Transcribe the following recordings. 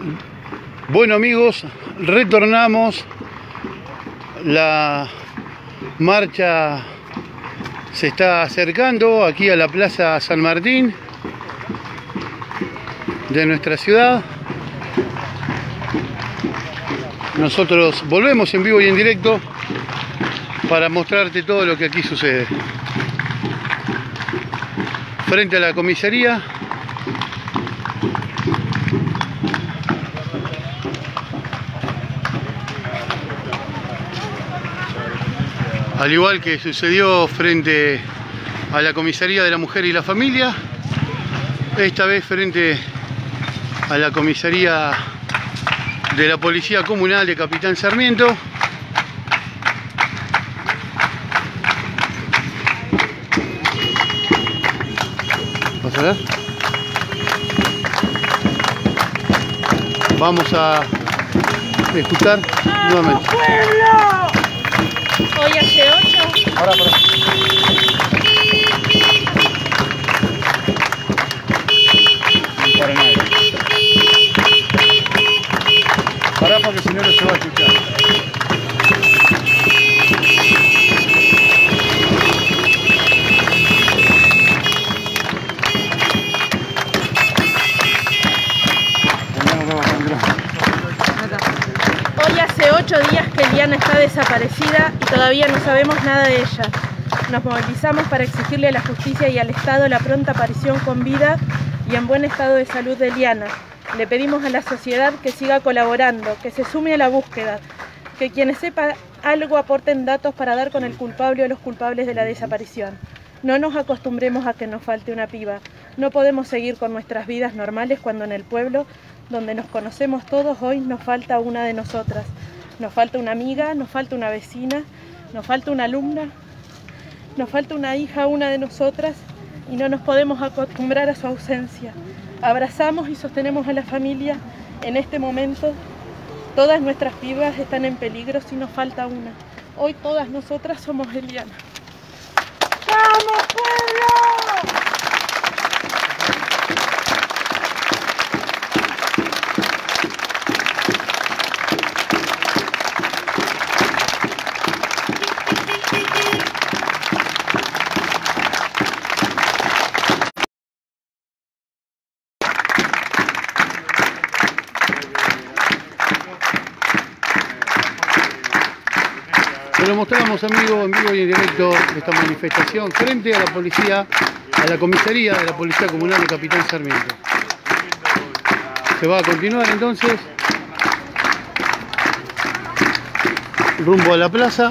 Bueno amigos, retornamos. La marcha se está acercando aquí a la Plaza San Martín de nuestra ciudad. Nosotros volvemos en vivo y en directo para mostrarte todo lo que aquí sucede. Frente a la comisaría, al igual que sucedió frente a la comisaría de la mujer y la familia, esta vez frente a la comisaría de la Policía Comunal de Capitán Sarmiento. ¿Vas a ver? Vamos a escuchar nuevamente. Hoy hace 8. Pará. Para nadie. Pará porque si no, no se va a escuchar. Hoy hace 8 días que Eliana está desaparecida y todavía no sabemos nada de ella. Nos movilizamos para exigirle a la justicia y al Estado la pronta aparición con vida y en buen estado de salud de Eliana. Le pedimos a la sociedad que siga colaborando, que se sume a la búsqueda, que quienes sepan algo aporten datos para dar con el culpable o los culpables de la desaparición. No nos acostumbremos a que nos falte una piba. No podemos seguir con nuestras vidas normales cuando en el pueblo, donde nos conocemos todos, hoy nos falta una de nosotras. Nos falta una amiga, nos falta una vecina, nos falta una alumna, nos falta una hija, una de nosotras, y no nos podemos acostumbrar a su ausencia. Abrazamos y sostenemos a la familia en este momento. Todas nuestras pibas están en peligro si nos falta una. Hoy todas nosotras somos Eliana. ¡Vamos, pueblo! Te lo mostramos, amigo, en vivo y en directo, esta manifestación frente a la policía, a la comisaría de la Policía Comunal de Capitán Sarmiento. Se va a continuar entonces rumbo a la plaza.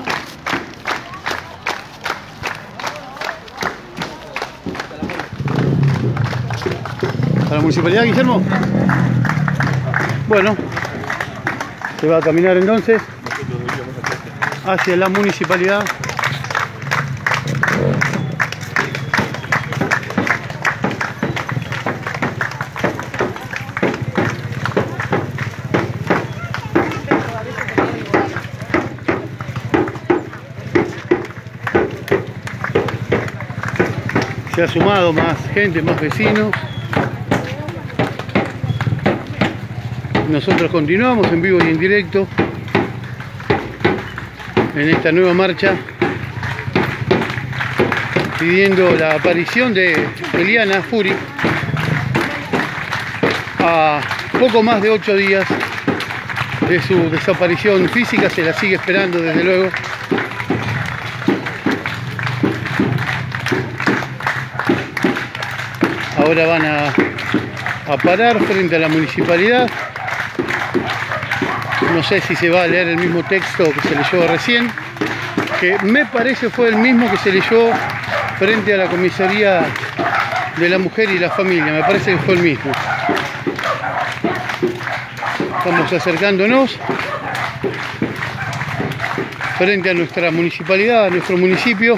¿A la municipalidad, Guillermo? Bueno, se va a caminar entonces hacia la municipalidad. Se ha sumado más gente, más vecinos. Nosotros continuamos en vivo y en directo en esta nueva marcha, pidiendo la aparición de Eliana Furi a poco más de 8 días de su desaparición física. Se la sigue esperando, desde luego. Ahora van a parar frente a la municipalidad. No sé si se va a leer el mismo texto que se leyó recién, que me parece fue el mismo que se leyó frente a la comisaría de la mujer y la familia. Me parece que fue el mismo. Estamos acercándonos frente a nuestra municipalidad, a nuestro municipio,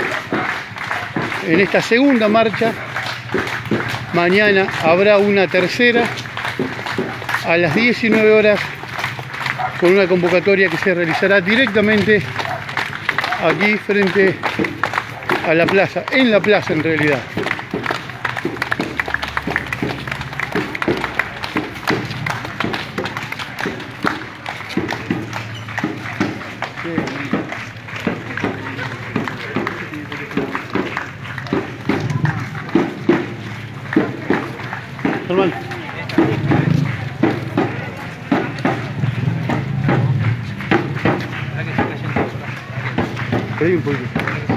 en esta segunda marcha. Mañana habrá una tercera a las 19 horas con una convocatoria que se realizará directamente aquí frente a la plaza, en la plaza en realidad. Pedí un poquito.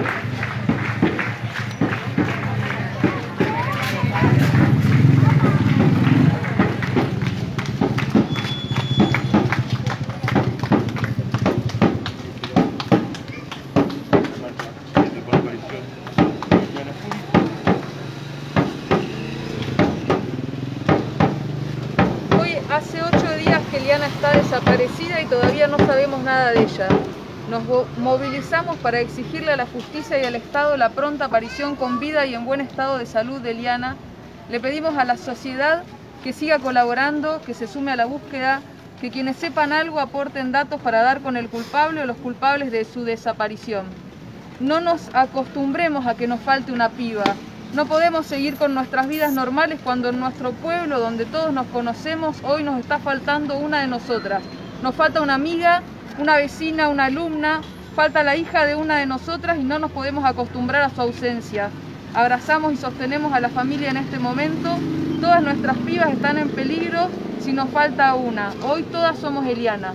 Hoy hace 8 días que Eliana está desaparecida y todavía no sabemos nada de ella. Nos movilizamos para exigirle a la justicia y al Estado la pronta aparición con vida y en buen estado de salud de Eliana. Le pedimos a la sociedad que siga colaborando, que se sume a la búsqueda, que quienes sepan algo aporten datos para dar con el culpable o los culpables de su desaparición. No nos acostumbremos a que nos falte una piba. No podemos seguir con nuestras vidas normales cuando en nuestro pueblo, donde todos nos conocemos, hoy nos está faltando una de nosotras. Nos falta una amiga, una vecina, una alumna, falta la hija de una de nosotras y no nos podemos acostumbrar a su ausencia. Abrazamos y sostenemos a la familia en este momento. Todas nuestras pibas están en peligro si nos falta una. Hoy todas somos Eliana.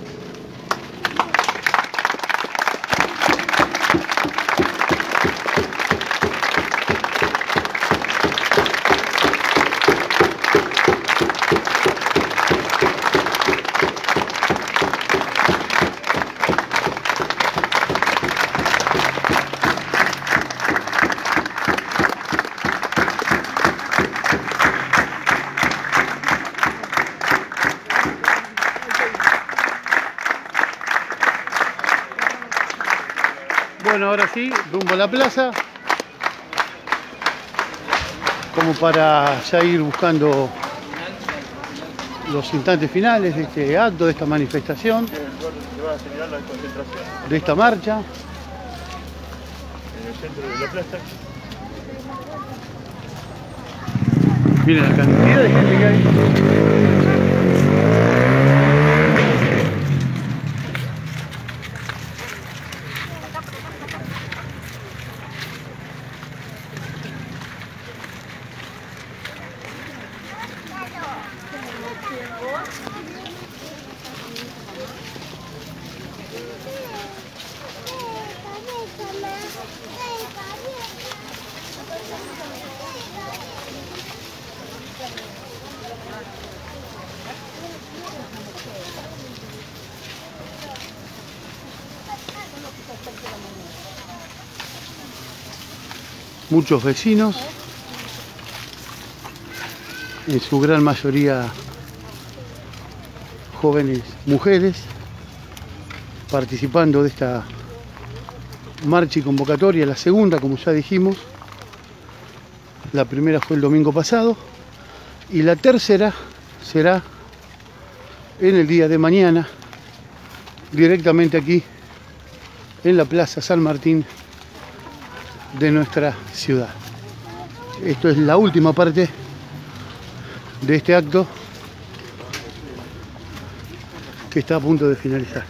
Bueno, ahora sí, rumbo a la plaza, como para ya ir buscando los instantes finales de este acto, de esta manifestación, de esta marcha. En el centro de la plaza. Miren la cantidad de gente que hay. Muchos vecinos, en su gran mayoría jóvenes mujeres, participando de esta marcha y convocatoria, la segunda, como ya dijimos. La primera fue el domingo pasado y la tercera será en el día de mañana, directamente aquí en la Plaza San Martín de nuestra ciudad. Esto es la última parte de este acto que está a punto de finalizar.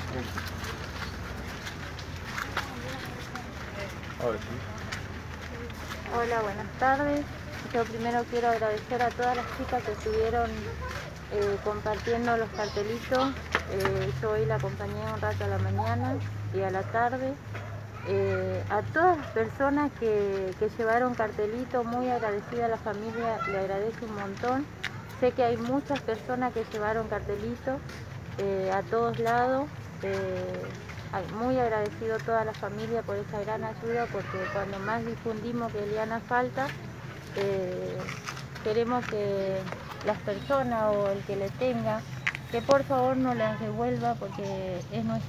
Hola, buenas tardes. Yo primero quiero agradecer a todas las chicas que estuvieron compartiendo los cartelitos. Yo hoy la acompañé un rato a la mañana y a la tarde. A todas las personas que llevaron cartelito, muy agradecida a la familia, le agradezco un montón. Sé que hay muchas personas que llevaron cartelito a todos lados. Muy agradecido a toda la familia por esa gran ayuda, porque cuando más difundimos que Eliana falta, queremos que las personas o el que le tenga, que por favor no las devuelva, porque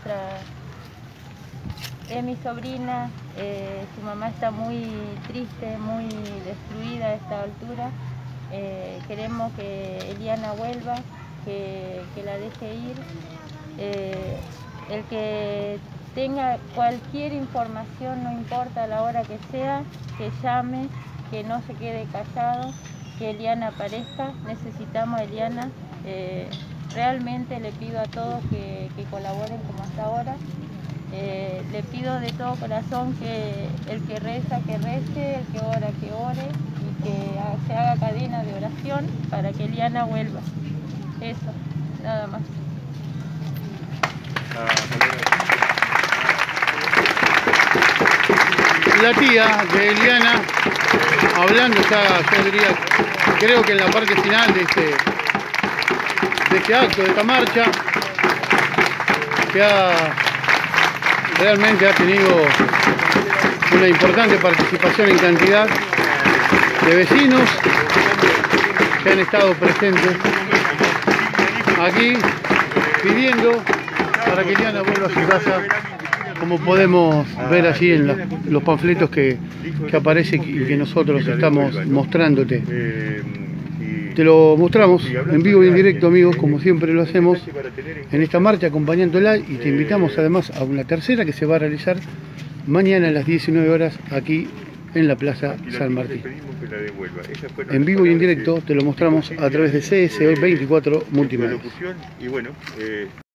es mi sobrina, su mamá está muy triste, muy destruida a esta altura. Queremos que Eliana vuelva, que la deje ir. El que tenga cualquier información, no importa a la hora que sea, que llame, que no se quede callado, que Eliana aparezca. Necesitamos a Eliana. Realmente le pido a todos que colaboren como hasta ahora. Le pido de todo corazón que el que reza, que rece, el que ora, que ore, y se haga cadena de oración para que Eliana vuelva. Eso, nada más. La tía de Eliana, hablando ya, yo diría, creo que en la parte final de este acto, de esta marcha, que realmente ha tenido una importante participación en cantidad de vecinos que han estado presentes aquí pidiendo para que Eliana vuelva a su casa, como podemos ver allí en los panfletos que aparecen y que nosotros estamos mostrándote. Te lo mostramos en vivo y en directo, amigos, como siempre lo hacemos en esta marcha, acompañándola, y te invitamos además a una tercera que se va a realizar mañana a las 19 horas aquí en la Plaza San Martín. En vivo y en directo te lo mostramos a través de CS24 Multimedia.